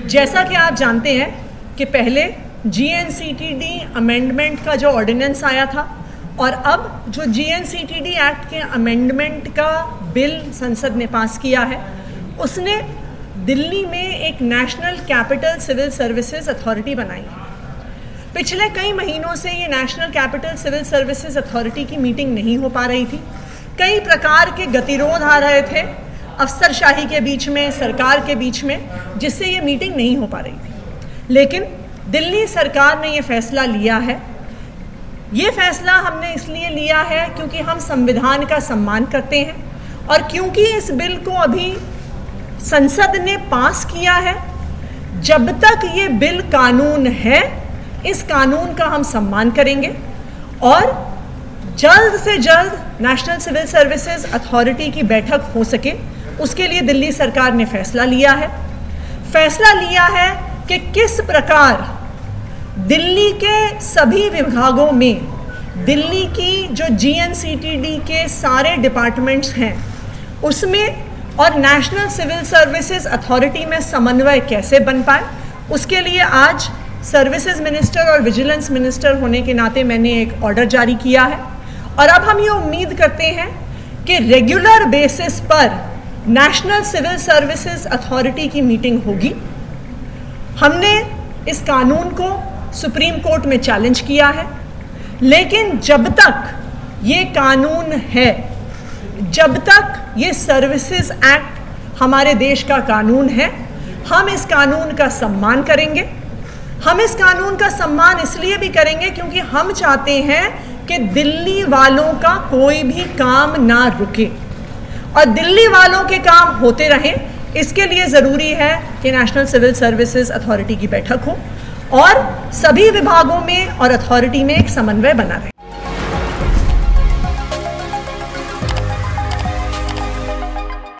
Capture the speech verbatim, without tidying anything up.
जैसा कि आप जानते हैं कि पहले G N C T D amendment का जो ऑर्डिनेंस आया था और अब जो G N C T D act के अमेंडमेंट का बिल संसद ने पास किया है, उसने दिल्ली में एक national capital civil services authority बनाई है। पिछले कई महीनों से ये national capital civil services authority की मीटिंग नहीं हो पा रही थी। कई प्रकार के गतिरोध आ रहे थे अफसरशाही के बीच में, सरकार के बीच में, जिससे ये मीटिंग नहीं हो पा रही थी। लेकिन दिल्ली सरकार ने ये फैसला लिया है। ये फैसला हमने इसलिए लिया है क्योंकि हम संविधान का सम्मान करते हैं और क्योंकि इस बिल को अभी संसद ने पास किया है। जब तक ये बिल कानून है, इस कानून का हम सम्मान करेंगे और जल्द से जल्द नेशनल सिविल सर्विसेज अथॉरिटी की बैठक हो सके, उसके लिए दिल्ली सरकार ने फैसला लिया है। फैसला लिया है कि किस प्रकार दिल्ली के सभी विभागों में, दिल्ली की जो G N C T D के सारे डिपार्टमेंट्स हैं उसमें और नेशनल सिविल सर्विसेज अथॉरिटी में समन्वय कैसे बन पाए, उसके लिए आज सर्विसेज मिनिस्टर और विजिलेंस मिनिस्टर होने के नाते मैंने एक ऑर्डर जारी किया है। और अब हम ये उम्मीद करते हैं कि रेगुलर बेसिस पर नेशनल सिविल सर्विसेज अथॉरिटी की मीटिंग होगी। हमने इस कानून को सुप्रीम कोर्ट में चैलेंज किया है, लेकिन जब तक ये कानून है, जब तक ये सर्विसेज एक्ट हमारे देश का कानून है, हम इस कानून का सम्मान करेंगे। हम इस कानून का सम्मान इसलिए भी करेंगे क्योंकि हम चाहते हैं कि दिल्ली वालों का कोई भी काम ना रुके और दिल्ली वालों के काम होते रहें। इसके लिए ज़रूरी है कि नेशनल सिविल सर्विसेज अथॉरिटी की बैठक हो और सभी विभागों में और अथॉरिटी में एक समन्वय बना रहे।